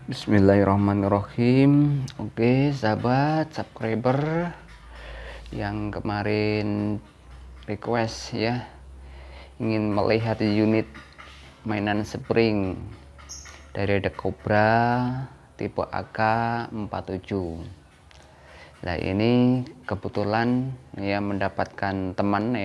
Bismillahirrahmanirrahim. Oke, sahabat subscriber yang kemarin request ya, ingin melihat unit mainan spring dari The Cobra tipe AK47. Nah, ini kebetulan ya mendapatkan teman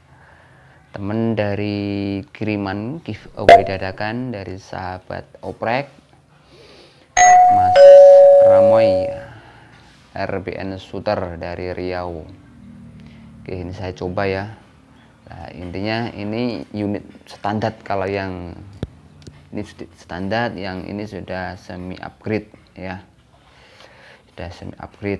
dari kiriman giveaway dadakan dari sahabat oprek Mas Ramoy RBN Shooter dari Riau. Oke, ini saya coba ya. Nah, intinya ini unit standar, kalau yang ini standar, yang ini sudah semi upgrade ya, sudah semi upgrade.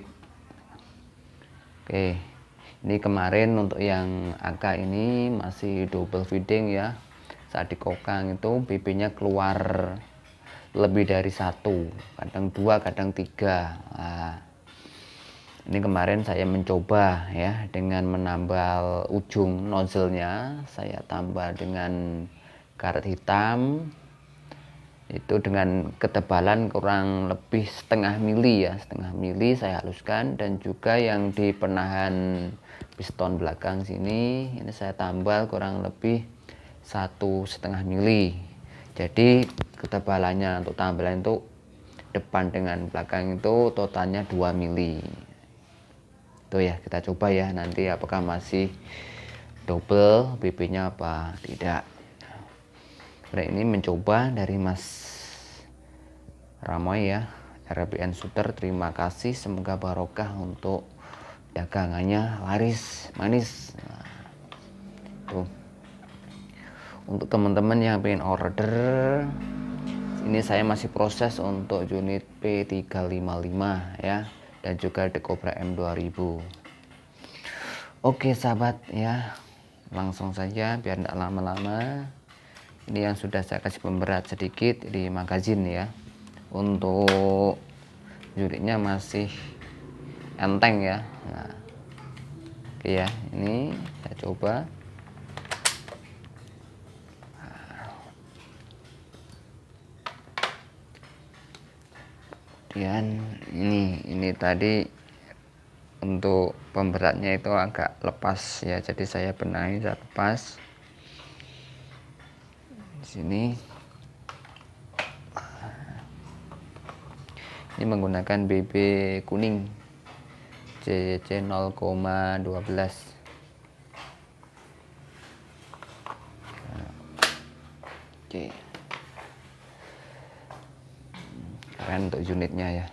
Oke, ini kemarin untuk yang AK ini masih double feeding ya. Saat dikokang itu BB-nya keluar lebih dari satu, kadang dua, kadang tiga. Nah, ini kemarin saya mencoba ya dengan menambal ujung nozzle-nya, saya tambah dengan karet hitam itu dengan ketebalan kurang lebih setengah mili ya, setengah mili saya haluskan. Dan juga yang di penahan piston belakang sini ini saya tambal kurang lebih 1,5 mili. Jadi ketebalannya untuk tambalan itu depan dengan belakang itu totalnya 2 mili. Itu ya, kita coba ya nanti apakah masih double BB-nya apa tidak. Nah, ini mencoba dari Mas Ramoy ya, RBN Shooter. Terima kasih, semoga barokah untuk dagangannya laris manis. Nah, tuh. Untuk teman-teman yang pengen order, ini saya masih proses untuk unit P355 ya, dan juga The Cobra M2000. Oke sahabat ya, langsung saja biar tidak lama-lama. Ini yang sudah saya kasih pemberat sedikit di magazin ya. Untuk unitnya masih enteng ya. Nah, oke ya, ini saya coba. Kemudian ini tadi untuk pemberatnya itu agak lepas ya, jadi saya benahi, saya lepas di sini. Ini menggunakan BB kuning CC 0,12. Oke, keren untuk unitnya ya.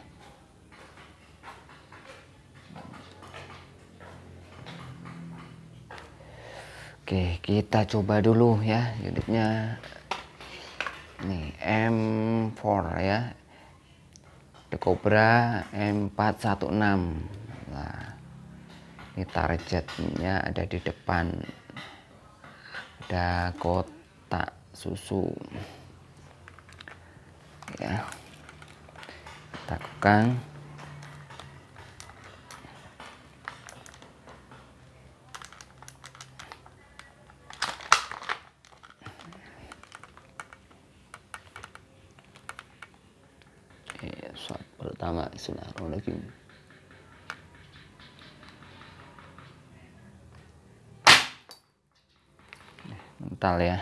Oke, kita coba dulu ya unitnya. Ini M4 ya, The Cobra M416. Nah, ini targetnya ada di depan, ada kotak susu ya. Kita kokang. Shot pertama, bismillahirrahmanirrahim. Mental ya,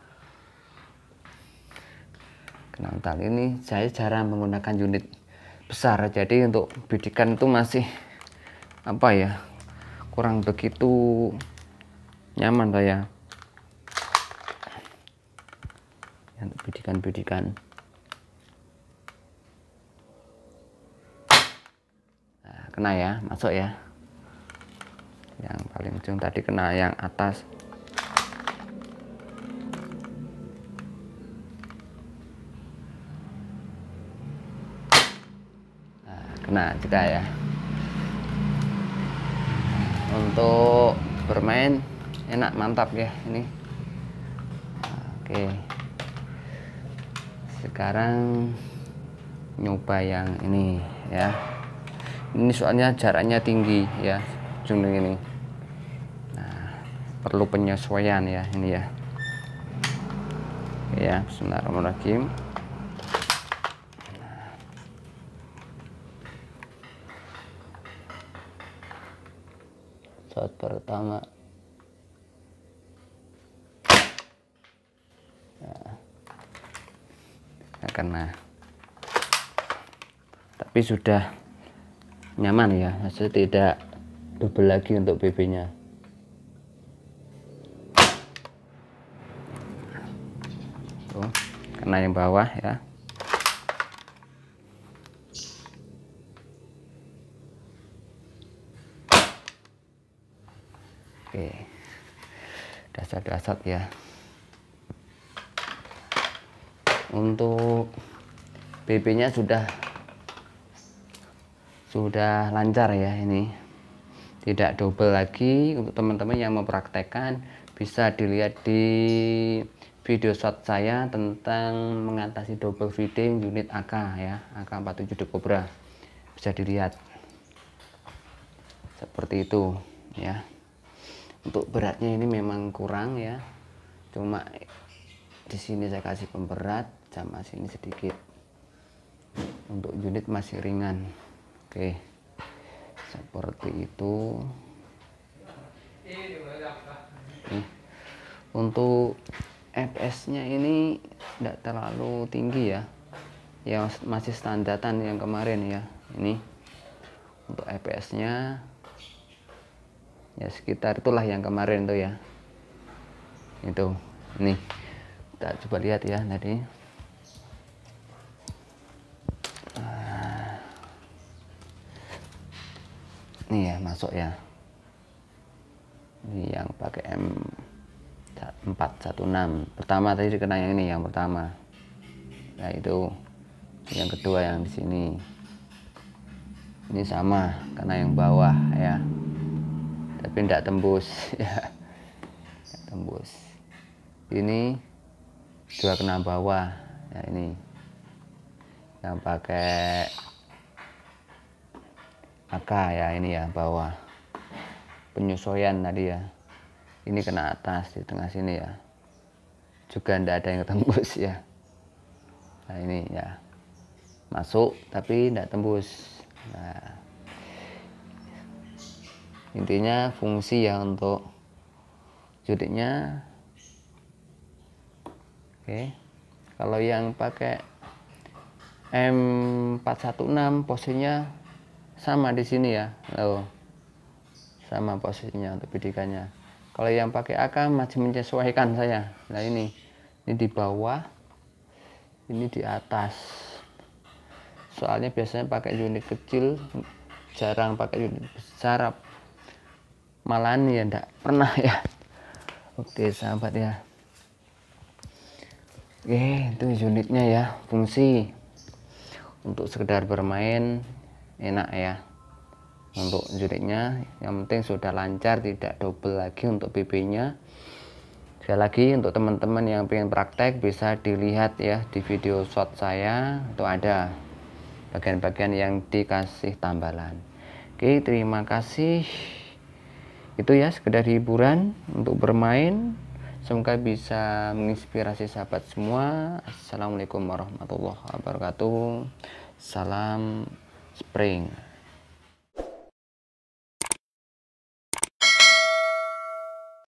kena mental. Ini saya jarang menggunakan unit besar, jadi untuk bidikan itu masih apa ya, kurang begitu nyaman saya untuk bidikan-bidikan. Nah, kena ya, masuk ya. Yang paling ujung tadi kena yang atas. Nah, kena juga ya. Untuk bermain enak, mantap ya ini. Oke, sekarang nyoba yang ini ya. Ini soalnya jaraknya tinggi ya, ujung ini. Nah, perlu penyesuaian ya ini ya. Oke ya, bismillahirrahmanirrahim. shot pertama. Nah, kena. Tapi sudah nyaman ya, maksudnya tidak double lagi untuk BB-nya. Tuh, kena yang bawah ya. Oke, dasar-dasar ya. Untuk BB-nya sudah lancar ya, ini tidak double lagi. Untuk teman-teman yang mempraktekkan bisa dilihat di video shot saya tentang mengatasi double feeding unit AK ya, AK47 The Cobra. Bisa dilihat seperti itu ya. Untuk beratnya ini memang kurang ya, cuma di sini saya kasih pemberat, sama sini sedikit. Untuk unit masih ringan. Oke, seperti itu. Untuk FPS-nya ini tidak terlalu tinggi ya, ya masih standaran yang kemarin ya. Ini untuk FPS-nya ya sekitar itulah yang kemarin tuh ya. Itu, ini kita coba lihat ya tadi. Ini ya masuk ya, ini yang pakai M416 pertama tadi kena yang ini yang pertama ya, itu yang kedua yang di sini ini sama karena yang bawah ya, tapi tidak tembus ya, tidak tembus. Ini juga kena bawah ya, ini yang pakai AK ya, ini ya bawah penyesuaian tadi ya. Ini kena atas di tengah sini ya, juga tidak ada yang tembus ya. Nah ini ya masuk tapi tidak tembus. Nah intinya fungsi ya untuk unitnya. Oke, kalau yang pakai M416 posisinya sama di sini ya, sama posisinya untuk bidikannya. Kalau yang pakai AK masih menyesuaikan saya. Nah ini di bawah, ini di atas. Soalnya biasanya pakai unit kecil, jarang pakai unit besar. Malahan ya enggak pernah ya. Oke sahabat ya. Oke, itu unitnya ya, fungsi untuk sekedar bermain enak ya. Untuk unitnya yang penting sudah lancar, tidak double lagi untuk BB-nya. Sekali lagi untuk teman-teman yang pengen praktek bisa dilihat ya di video shot saya, itu ada bagian-bagian yang dikasih tambalan. Oke, terima kasih. Itu ya sekedar hiburan untuk bermain. Semoga bisa menginspirasi sahabat semua. Assalamualaikum warahmatullahi wabarakatuh. Salam spring.